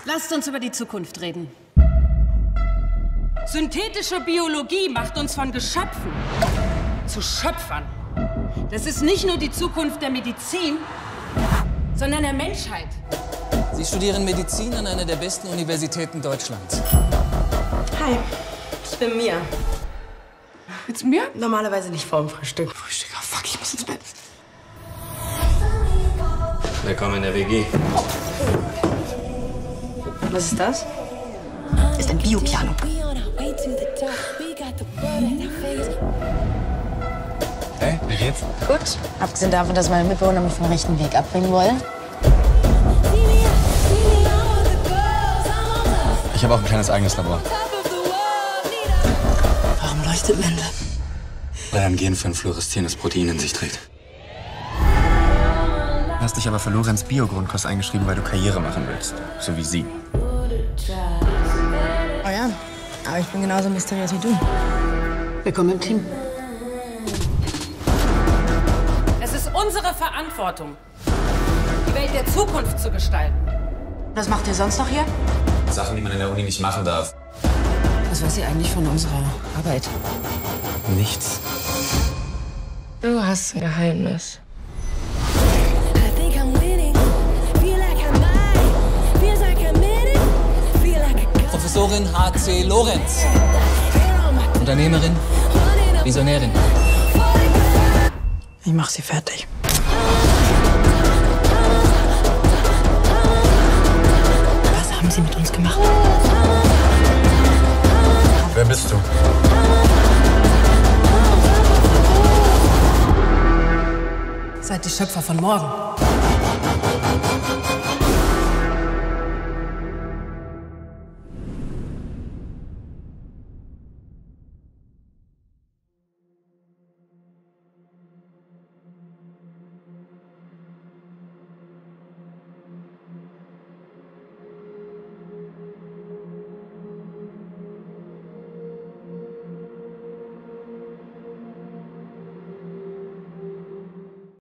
Lasst uns über die Zukunft reden. Synthetische Biologie macht uns von Geschöpfen zu Schöpfern. Das ist nicht nur die Zukunft der Medizin, sondern der Menschheit. Sie studieren Medizin an einer der besten Universitäten Deutschlands. Hi, ich bin Mia. Willst du mir? Normalerweise nicht vorm Frühstück. Frühstück, oh fuck, ich muss ins Bett. Willkommen in der WG. Was ist das? Ist ein Biopiano. Hey, wie geht's? Gut. Abgesehen davon, dass meine Mitbewohner mich vom rechten Weg abbringen wollen. Ich habe auch ein kleines eigenes Labor. Warum leuchtet Mende? Weil ein Gen für ein fluoreszierendes Protein in sich trägt. Du hast dich aber für Lorenz Bio-Grundkurs eingeschrieben, weil du Karriere machen willst. So wie sie. Oh ja, aber ich bin genauso mysteriös wie du. Willkommen im Team. Es ist unsere Verantwortung, die Welt der Zukunft zu gestalten. Was macht ihr sonst noch hier? Sachen, die man in der Uni nicht machen darf. Was weiß sie eigentlich von unserer Arbeit? Nichts. Du hast ein Geheimnis. Professorin H.C. Lorenz. Unternehmerin, Visionärin. Ich mach sie fertig. Was haben sie mit uns gemacht? Wer bist du? Seid die Schöpfer von morgen.